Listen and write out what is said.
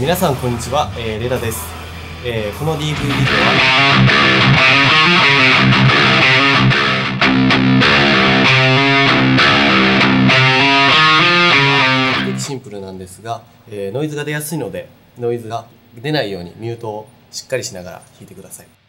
皆さんこんにちは、レダです。この DVD ではシンプルなんですが、ノイズが出やすいのでノイズが出ないようにミュートをしっかりしながら弾いてください。